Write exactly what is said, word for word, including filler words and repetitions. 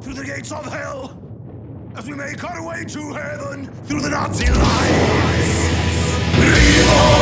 through the gates of hell, as we make our way to heaven through the Nazi lines.